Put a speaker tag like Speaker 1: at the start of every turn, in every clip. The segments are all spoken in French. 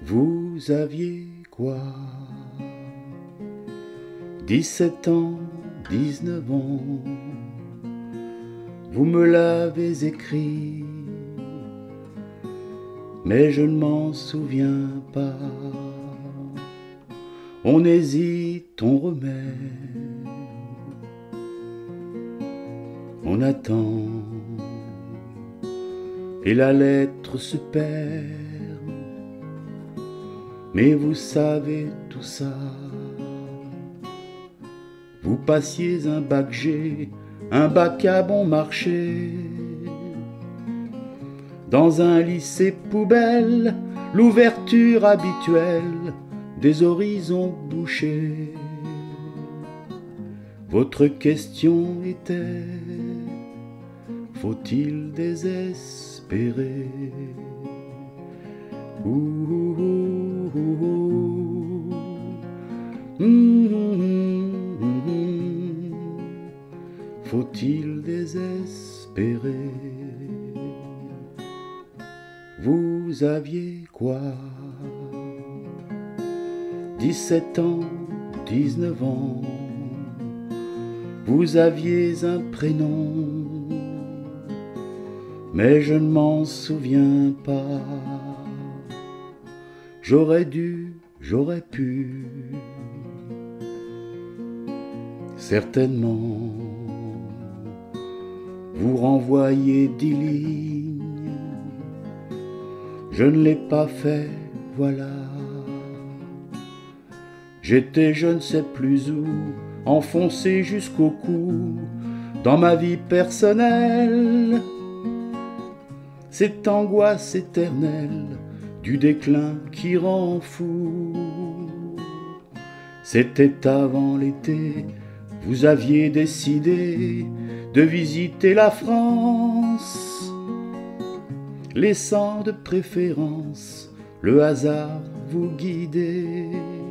Speaker 1: Vous aviez quoi? 17 ans, 19 ans. Vous me l'avez écrit, mais je ne m'en souviens pas. On hésite, on remet, on attend, et la lettre se perd. Mais vous savez tout ça. Vous passiez un bac G, un bac à bon marché. Dans un lycée poubelle, l'ouverture habituelle des horizons bouchés. Votre question était: faut-il désespérer? Faut-il désespérer? Vous aviez quoi? 17 ans, 19 ans. Vous aviez un prénom, mais je ne m'en souviens pas. J'aurais dû, j'aurais pu, certainement, vous renvoyer 10 lignes. Je ne l'ai pas fait, voilà. J'étais je ne sais plus où, enfoncé jusqu'au cou dans ma vie personnelle. Cette angoisse éternelle du déclin qui rend fou. C'était avant l'été, vous aviez décidé de visiter la France, laissant de préférence le hasard vous guider.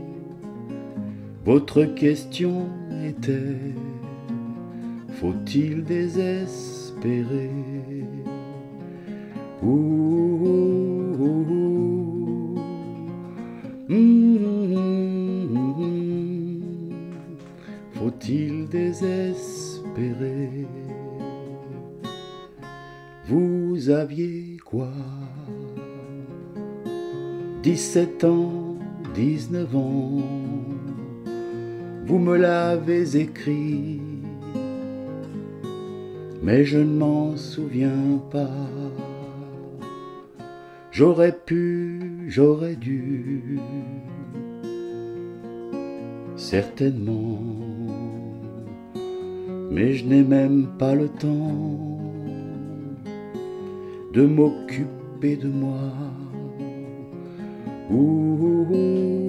Speaker 1: Votre question était: faut-il désespérer? Faut-il désespérer? Vous aviez quoi? 17 ans, 19 ans. Vous me l'avez écrit, mais je ne m'en souviens pas. J'aurais pu, j'aurais dû, certainement, mais je n'ai même pas le temps de m'occuper de moi.